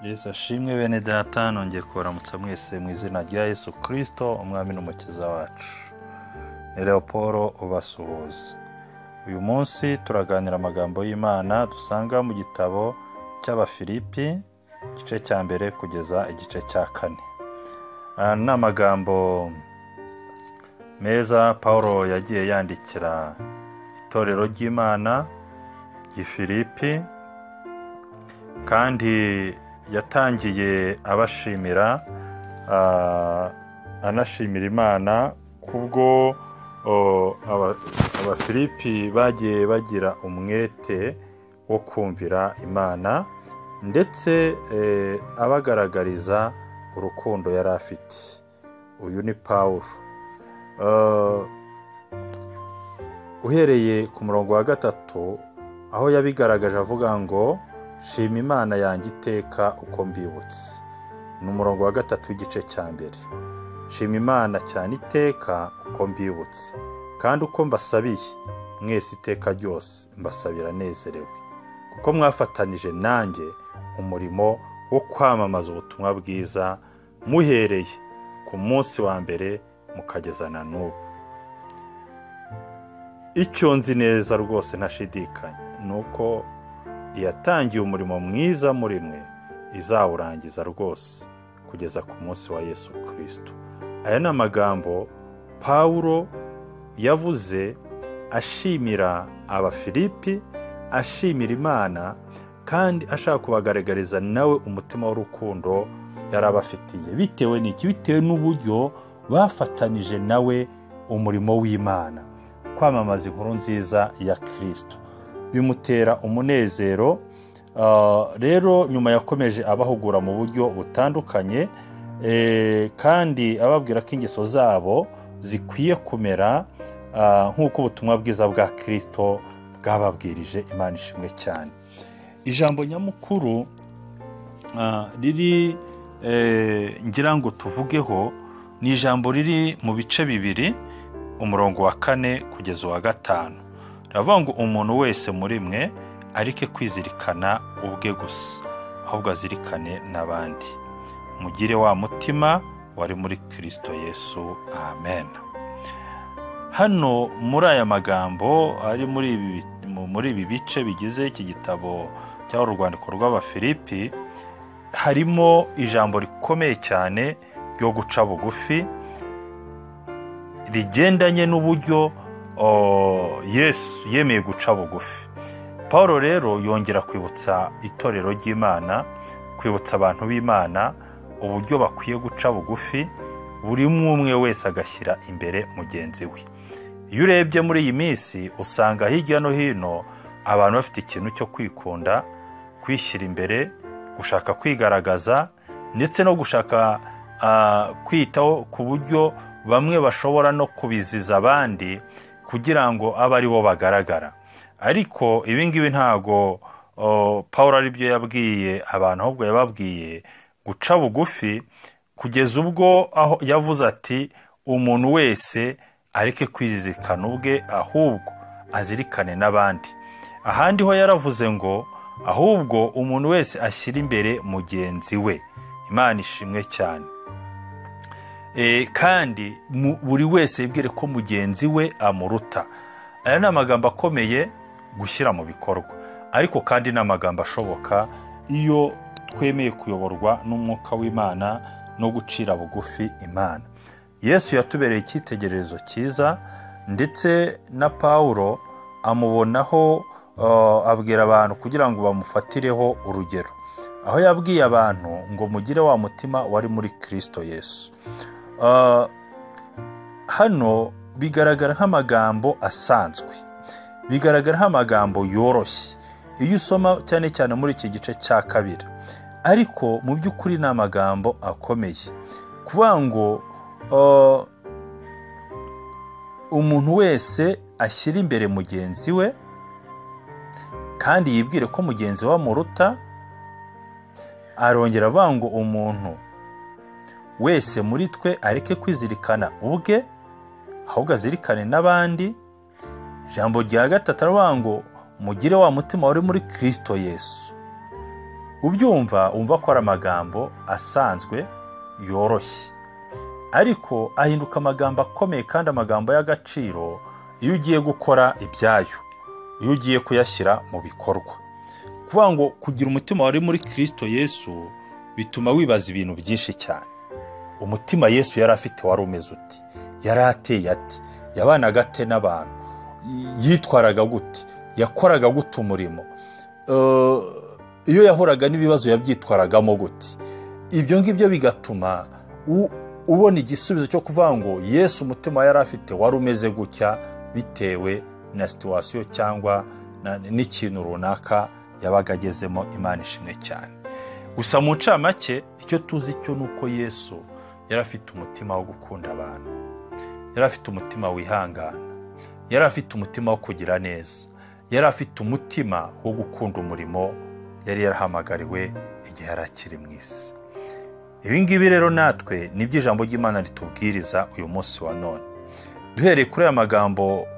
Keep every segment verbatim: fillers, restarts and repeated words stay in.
Yesu ashimwe bene data, nongeye kubaramutsa mwese mu izina rya Yesu Kristo umwami n'umukiza wacu. Ni Leoporo ubasuhuza. Uyu munsi turaganira amagambo y'Imana dusanga mu gitabo cy'Abafilipi igice cya mbere kugeza igice cya kane. Ni amagambo meza Paulo yagiye yandikira itorero ry'Imana ry'Ifilipi, kandi yatangiye abashimira uh, anashimira Imana kubwo Abafilipi bagiye bagira umwete wo kumvira Imana, ndetse eh, abagaragariza urukundo yari afite. Uyu ni Paulo. Uh, uhereye ku murongo wa gatatu aho yabigaragaje avuga ngo shima Imana yanjye iteka uko mbibutse. Ni umurongo wa gatatu w'igice cya mbere. Shima Imana cyane iteka uko mbibutse, kandi uko mbasabiye mwese iteka ryose mbasabira nezerewe, kuko mwafatanije nanjye umurimo wo kwamamaza ubutumwa bwiza muhereye ku munsi wa mbere mukageza na n'ubu. Icyo nzi neza rwose ntashidikanya nuko yatangiye umurimo mwiza muri mwe izawurangiza rwose kugeza ku munsi wa Yesu Kristo. Aya ni amagambo Paulo yavuze ashimira Abafilipi, ashimira Imana, kandi ashaka kubagaragariza nawe umutima w'urukundo yari abafitiye. Bitewe n'iki? Bitewe n'uburyo bafatanije nawe umurimo w'Imana, kwamamaza inkuru nziza ya Kristo. Bimutera umunezero. Uh, rero nyuma yakomeje abahugura mu buryo butandukanye, eh, kandi ababwira ko ingeso zabo zikwiye kumera uh, nk'uko ubutumwa bwiza bwa Kristo bwababwirije. Imana ishimwe cyane. Ijambo nyamukuru uh, riri eh, ngira ngo tuvugeho ni ijambo riri mu bice bibiri, umurongo wa kane kugeza uwa gatanu. Ravuga ngo umuntu wese muri mwe areke kwizirikana ubwe gusa, ahubwo azirikane n'abandi. Mugire wa mutima wari muri Kristo Yesu. Amen. Hano muri aya magambo ari muri ibi muri ibi bice bigize iki gitabo cy'aho urwandiko rw'Abafilipi, harimo ijambo rikomeye cyane ryo guca bugufi, rigendanye n'uburyo Oh, Yesu yemeye guca bugufi. Paulo rero yongera kwibutsa itorero ry'Imana, kwibutsa abantu b'Imana uburyo bakwiye guca bugufi, buri umwe wese agashyira imbere mugenzi we. Iyo urebye muri iyi minsi usanga hirya no hino abantu bafite ikintu cyo kwikunda, kwishyira imbere, gushaka kwigaragaza, ndetse no gushaka uh, kwitaho ku buryo bamwe bashobora no kubiziza abandi kugira ngo abe ari bo bagaragara. Ariko ibi ngibi ntago Paulo ari byo yabwiye abantu, ahubwo yababwiye guca bugufi, kugeza ubwo aho yavuze ati umuntu wese areke kwizirikana ubwe, ahubwo azirikane n'abandi. Ahandi ho yaravuze ngo ahubwo umuntu wese ashyira imbere mugenzi we. Imana ishimwe cyane. E, kandi buri wese yibwire ko mugenzi we amuruta. Aya ni amagambo akomeye gushyira mu bikorwa, ariko kandi ni amagambo ashoboka iyo twemeye kuyoborwa n'umwuka w'Imana no gucira bugufi Imana. Yesu yatubereye icyitegererezo cyiza, ndetse na Paulo amubonaho uh, abwira abantu kugira ngo bamufatireho urugero, aho yabwiye abantu ngo mugire wa mutima wari muri Kristo Yesu. Uh, hano bigaragara nk'amagambo asanzwe, bigaragara nk'amagambo yoroshye iyo usoma cyane cyane muri iki gice cya kabiri, ariko mu by'ukuri ni amagambo akomeye. Kuvuga ngo uh, umuntu wese ashyira imbere mugenzi we, kandi yibwire ko mugenzi we amuruta. Arongera avuga ngo umuntu wese muri twe areke kwizirikana ubwe, ahubwo azirikane n'abandi. Ijambo rya gatatu aravuga ngo mugire wa mutima wari muri Kristo Yesu. ubyumva umva ko ari amagambo asanzwe yoroshye, ariko ahinduka amagambo akomeye kandi amagambo y'agaciro iyo ugiye gukora ibyayo, iyo ugiye kuyashyira mu bikorwa. Kuvuga ngo kugira umutima wari muri Kristo Yesu bituma wibaza ibintu byinshi cyane. Umutima Yesu yari afite wari umeze uti? Yari ateye ati? Yabanaga ate n'abantu? Yitwaraga gute? Yakoraga gute umurimo? Uh, iyo yahoraga n'ibibazo yabyitwaragamo gute? Ibyo ngibyo bigatuma ubona igisubizo cyo kuvuga ngo Yesu umutima yari afite wari umeze gutya bitewe na situation cyangwa n'ikintu runaka yabaga agezemo. Imana ishimwe cyane. Gusa mu ncamake icyo tuzi cyo nuko Yesu yari afite umutima wo gukunda abantu, yari afite umutima wihangana, yari afite umutima wo kugira neza, yari afite umutima wo gukunda umurimo yari yarahamagariwe igihe yarakiri mu isi. Ibi ngibi rero natwe nibyo ijambo ry'Imana ritubwiriza uyu munsi wa none. Duhereye kuri aya magambo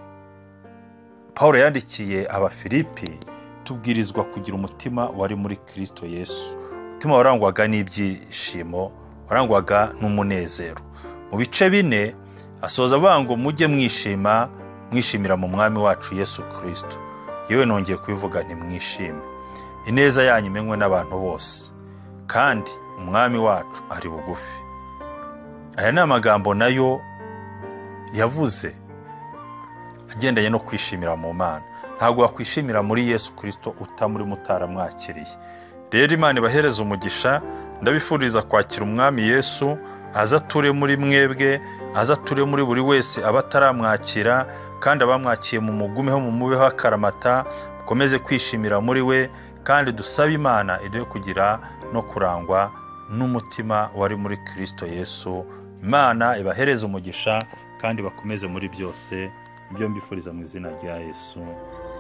Paulo yandikiye Abafilipi, tubwirizwa kugira umutima wari muri Kristo Yesu, umutima warangwaga n'ibyishimo, warangwaga n'umunezero. Mu bice bine asoza avuga ngo mujye mwishima, mwishimira mu mwami wacu Yesu Kristo. Yewe nongeye kubivuga nti mwishime. Ineza yanyu imenywe n'abantu bose, kandi umwami wacu ari bugufi. Aya ni amagambo nayo yavuze agendanye no kwishimira mu Mana. Ntabwo wakwishimira muri Yesu Kristo utamuri mutaramwakiriye. Rero Imana ibahereza umugisha, ndabifuriza kwakira umwami Yesu, aza ature muri mwebwe, aza ature muri buri wese abataramwakira, kandi abamwakiye mu mugumeho mu mubeho akaramata, mukomeze kwishimira muri we, kandi dusabe Imana iduhe kugira no kurangwa n'umutima wari muri Kristo Yesu. Imana ibahereza umugisha kandi bakomeze muri byose. Ibyo mbifuriza mu izina rya Yesu.